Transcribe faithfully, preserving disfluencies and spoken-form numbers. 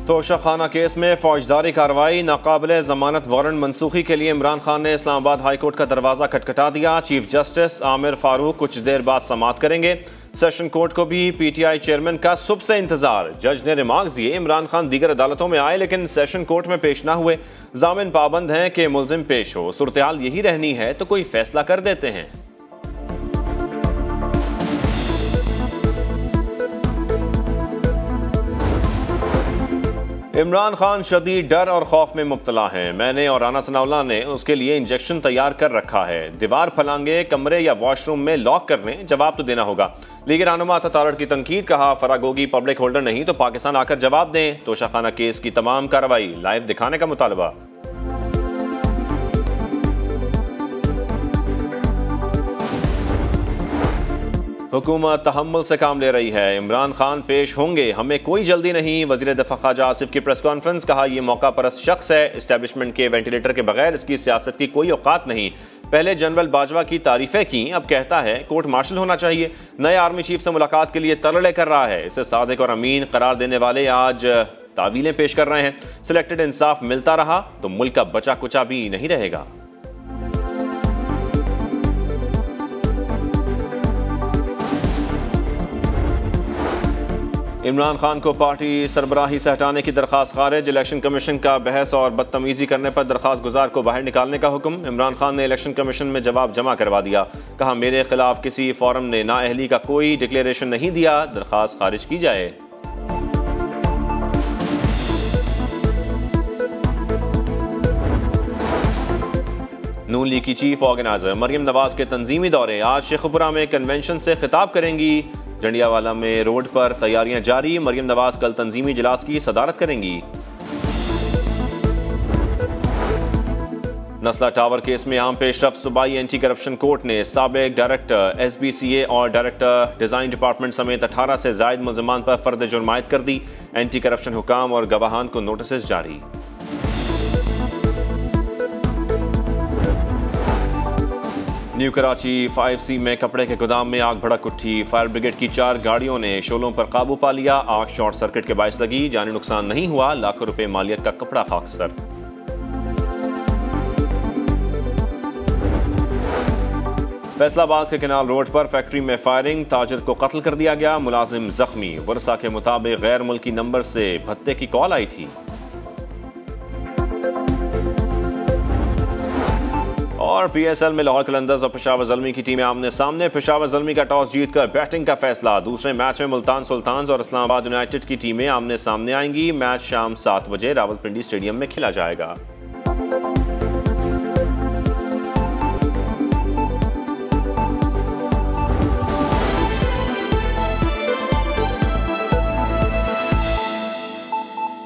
Toshakhana case में फौजदारी कार्रवाई, नाकाबिले जमानत वारंट मनसूखी के लिए इमरान खान ने इस्लामाबाद हाई कोर्ट का दरवाजा खटखटा दिया। चीफ जस्टिस आमिर फारूक कुछ देर बाद समाअत करेंगे। सेशन कोर्ट को भी पीटीआई चेयरमैन का सुबह से इंतजार। जज ने रिमार्क्स दिए, इमरान खान दीगर अदालतों में आए लेकिन सेशन कोर्ट में पेश ना हुए। जामिन पाबंद हैं कि मुल्जिम पेश हो। सूरत हाल यही रहनी है तो कोई फैसला कर देते हैं। इमरान खान शदीद डर और खौफ में मुब्तला हैं। मैंने और राना सनाउल्लाह ने उसके लिए इंजेक्शन तैयार कर रखा है। दीवार फलांगे, कमरे या वॉशरूम में लॉक करने, जवाब तो देना होगा। लीगी रहनुमा अता तारड़ की तनकीद, कहा फरागोगी पब्लिक होल्डर नहीं तो पाकिस्तान आकर जवाब दें। तोशाखाना केस की तमाम कार्रवाई लाइव दिखाने का मुतालबा। हुकूमत तहम्मुल से काम ले रही है। इमरान खान पेश होंगे, हमें कोई जल्दी नहीं। वज़ीर दफ़ा ख्वाजा आसिफ की प्रेस कॉन्फ्रेंस, कहा यह मौका परस्त शख्स है। इस्टेब्लिशमेंट के वेंटिलेटर के बगैर इसकी सियासत की कोई औकात नहीं। पहले जनरल बाजवा की तारीफें की, अब कहता है कोर्ट मार्शल होना चाहिए। नए आर्मी चीफ से मुलाकात के लिए तरले कर रहा है। इसे सादिक और अमीन करार देने वाले आज तावीलें पेश कर रहे हैं। सिलेक्टेड इंसाफ मिलता रहा तो मुल्क का बचा कुचा भी नहीं रहेगा। इमरान खान को पार्टी सरबराही से हटाने की दरखास्त खारिज। इलेक्शन कमीशन का बहस और बदतमीजी करने पर दरखास्त गुजार को बाहर निकालने का हुक्म। इमरान खान ने इलेक्शन कमीशन में जवाब जमा करवा दिया। कहा मेरे खिलाफ किसी फोरम ने नाअहली का कोई डिक्लेरेशन नहीं दिया, दरखास्त खारिज की जाए। नून लीग की चीफ ऑर्गेनाइजर मरियम नवाज के तंजीमी दौरे। आज शेखुपुरा में कन्वेंशन से खिताब करेंगी। जंडियावाला में रोड पर तैयारियां जारी। मरियम नवाज कल तंजीमी इजलास की सदारत करेंगी। नस्ला टावर केस में अहम पेशरफ। सूबाई एंटी करप्शन कोर्ट ने साबिक director S B C A और डायरेक्टर डिजाइन डिपार्टमेंट समेत अठारह से जायद मुल्जिमान पर फर्द जुर्म आयद कर दी। एंटी करप्शन हुकाम और गवाहान को नोटिस जारी। न्यू कराची फाइव सी में कपड़े के गोदाम में आग भड़क उठी। फायर ब्रिगेड की चार गाड़ियों ने शोलों पर काबू पा लिया। आग शॉर्ट सर्किट के बायस लगी, जानी नुकसान नहीं हुआ। लाखों रुपए मालियत का कपड़ा खाकसर। फैसलाबाद के केनाल रोड पर फैक्ट्री में फायरिंग, ताजिर को कत्ल कर दिया गया, मुलाजिम जख्मी। वर्षा के मुताबिक गैर मुल्की नंबर से भत्ते की कॉल आई थी। और पीएसएल में लाहौर कलंदर्स और पेशावर ज़ल्मी की टीमें आमने सामने। पेशावर ज़ल्मी का टॉस जीतकर बैटिंग का फैसला। दूसरे मैच में मुल्तान सुल्तान्स और इस्लामाबाद यूनाइटेड की टीमें आमने सामने आएंगी। मैच शाम सात बजे रावलपिंडी स्टेडियम में खेला जाएगा।